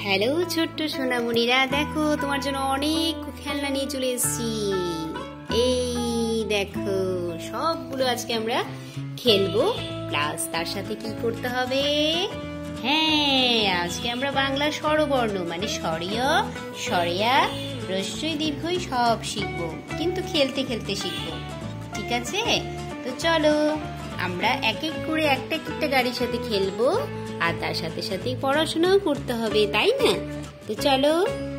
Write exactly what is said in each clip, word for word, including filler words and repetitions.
Hello ছোট্ট সোনামণিরা, দেখো তোমার জন্য অনেক খেলনা নিয়ে চলে এসেছি। এই দেখো সবগুলো আজকে আমরা খেলবো, প্লাস তার সাথে কি করতে হবে। হ্যাঁ, আজকে আমরা বাংলা স্বরবর্ণ মানে স্বরীয়, স্বরিয়া, হ্রস্বই, দীর্ঘই সব শিখবো, কিন্তু খেলতে খেলতে শিখবো। ঠিক আছে, তো চলো আমরা এক এক করে একটা একটা গাড়ির সাথে খেলবো, আর তার সাথে সাথে পড়াশোনাও করতে হবে, তাই না? তো চলো,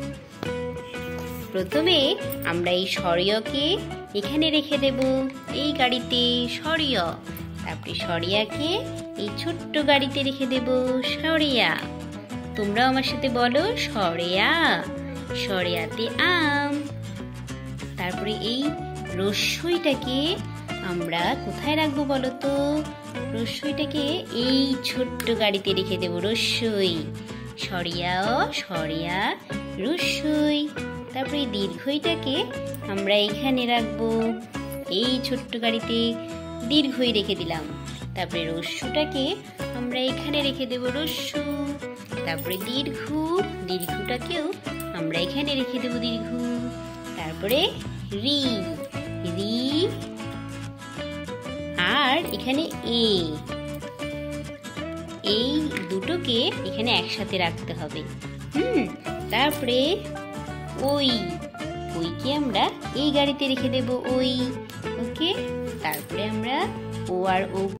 প্রথমে আমরা এই স্বরীয়কে এখানে রেখে দেব, এই গাড়িতে স্বরীয়। তারপরে স্বরিয়াকে এই ছোট্ট গাড়িতে রেখে দেব, স্বরিয়া। তোমরাও আমার সাথে বলো, স্বরিয়া। স্বরিয়াতে আম। তারপরে এই রস্যইটাকে আমরা কোথায় রাখবো বলো তো? রস্যইটাকে এই ছোট্ট গাড়িতে রেখে দেব, রস্যই। স্বরিয়া, স্বরিয়া, রস্যই। তারপরে এই দীর্ঘইটাকে আমরা এখানে রাখবো, এই ছোট্ট গাড়িতে দীর্ঘই রেখে দিলাম। তারপরে রস্যটাকে আমরা এখানে রেখে দেব, রস্য। তারপরে দীর্ঘ, দীর্ঘটাকেও আমরা এখানে রেখে দেব, দীর্ঘ। তারপরে রি, রি, আর এখানে এ, এই দুটোকে এখানে একসাথে রাখতে হবে। হুম তারপরে ওই, ওইকে আমরা এই গাড়িতে রেখে দেব, ওই। ওকে, তারপরে আমরা ও আর ও